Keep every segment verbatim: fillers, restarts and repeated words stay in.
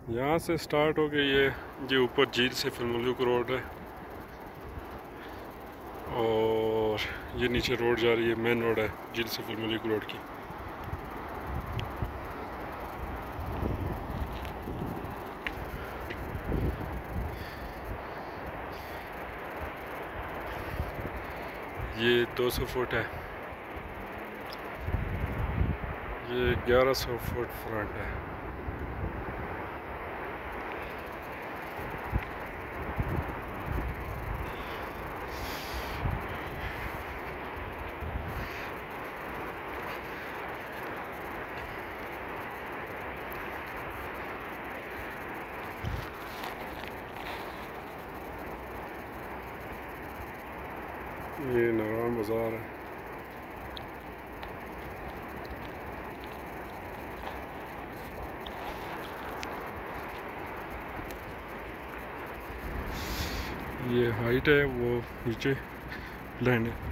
यहाँ से स्टार्ट हो गई है, ये ऊपर झील से फिल्मुलुक रोड है और ये नीचे रोड जा रही है, मेन रोड है झील से फिल्मुलुक रोड की। ये दो सौ फुट है, ये ग्यारह सौ फुट फ्रंट है। ये नगरान बाज़ार है। ये हाइट है, वो नीचे लैंड है।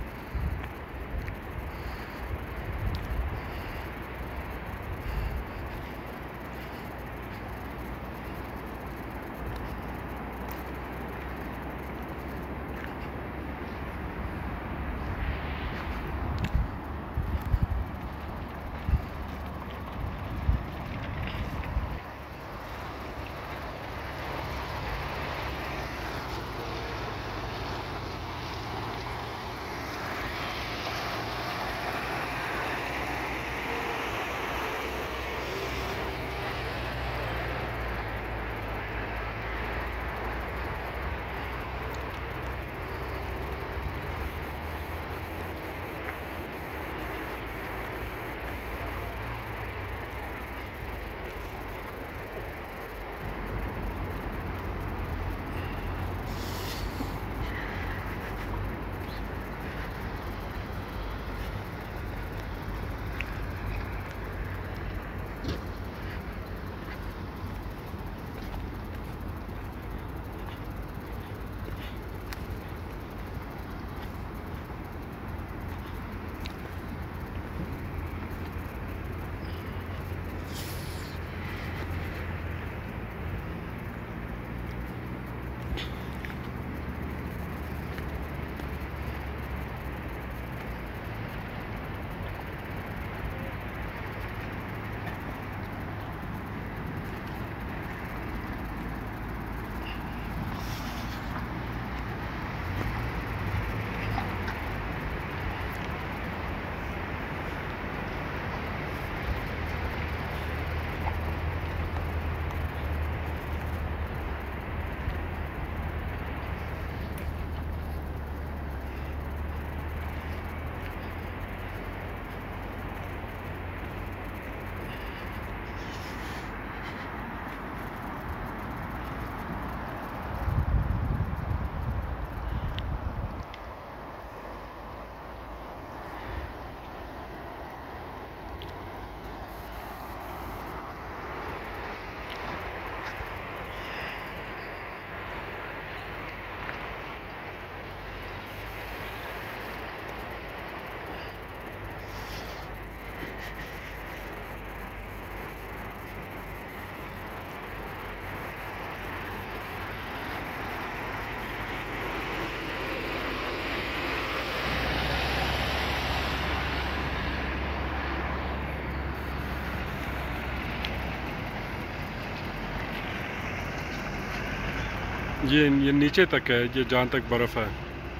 ये ये नीचे तक है, ये जहाँ तक बर्फ़ है।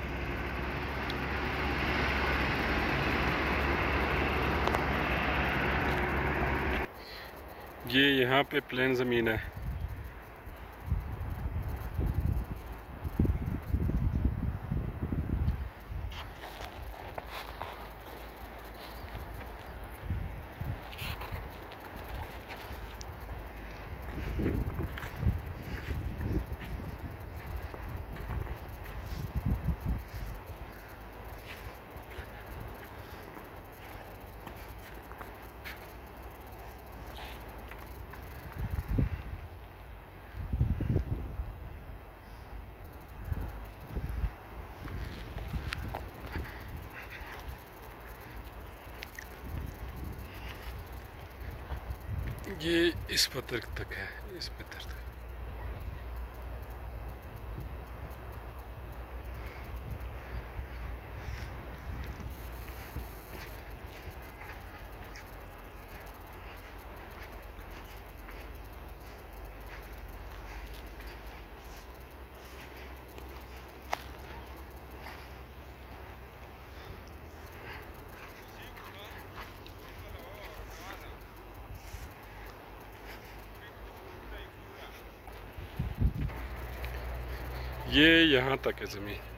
ये यहाँ पे प्लेन ज़मीन है। ये इस पत्थर तक है, इस पत्थर तक। ये यहाँ तक है ज़मीन।